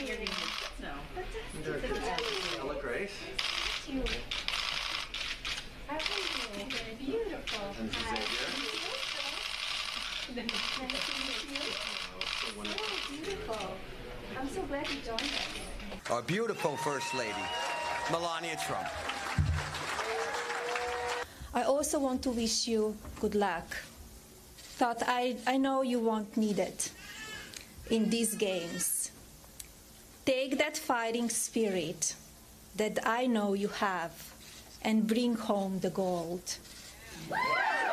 No. Hello, Grace. You. How are you? Beautiful. And Xavier. Nice to meet you. So wonderful. Oh, beautiful. I'm so glad you joined us. Our beautiful First Lady, Melania Trump. I also want to wish you good luck. But I know you won't need it in these games. Take that fighting spirit that I know you have and bring home the gold.